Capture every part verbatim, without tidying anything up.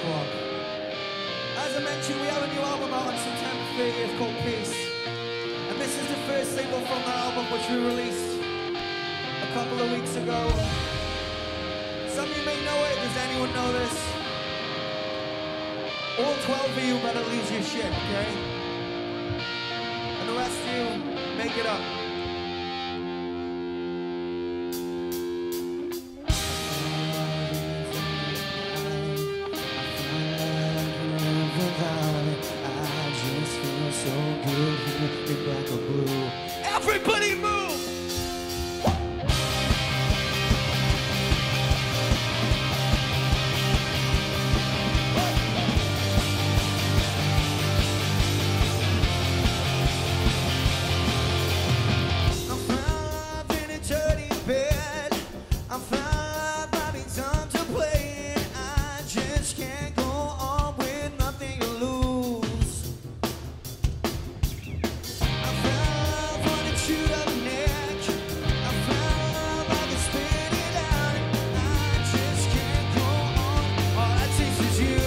o'clock. As I mentioned, we have a new album out on September thirtieth called Peace. And this is the first single from that album, which we released a couple of weeks ago. Some of you may know it. Does anyone know this? All twelve of you better lose your shit, okay? And the rest of you, make it up. Everybody move! I'm found in a dirty bed. I'm found having time to play it. I just can't go on with nothing to lose. I found one to shoot up neck. I found I can spin it out. I just can't go on. All I taste is you.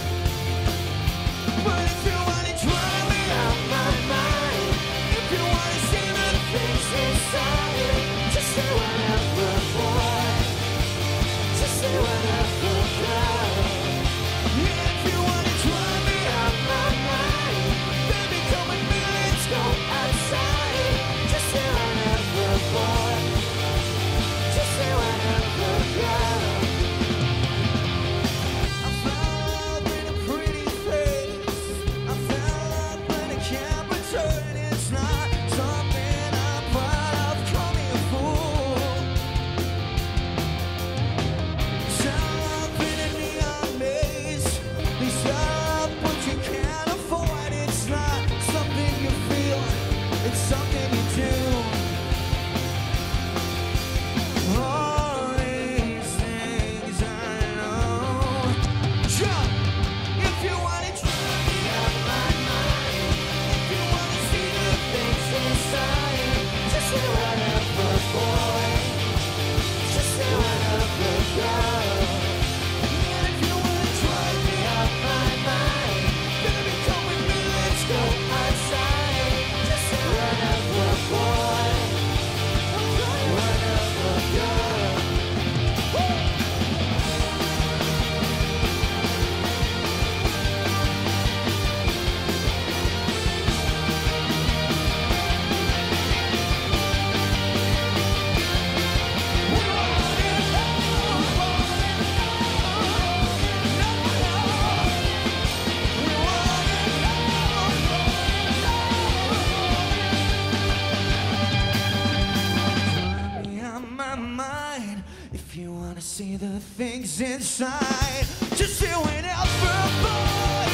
But if you wanna drive me out my mind, if you wanna see the things inside it, just say whatever, boy. Just say whatever, girl. Yeah, if you wanna drive me out my mind, baby, come with me, let's go outside. Just say whatever, boy. Just say whatever, girl. I fell in a pretty face. I fell when I can't return. It's not something I'm proud of, call me a fool. Stop in a neon maze. Please stop what you can't afford. It's not something you feel, it's something you do. All these things I know. Jump! If you wanna try me out my mind, if you wanna see the things inside, just say whatever, boy. Just say whatever, girl. And if you wanna try me out my mind, baby, come with me, let's go outside. Just say whatever, boy. Whatever, girl. Me out my mind. If you wanna see the things inside, just say whatever, boy.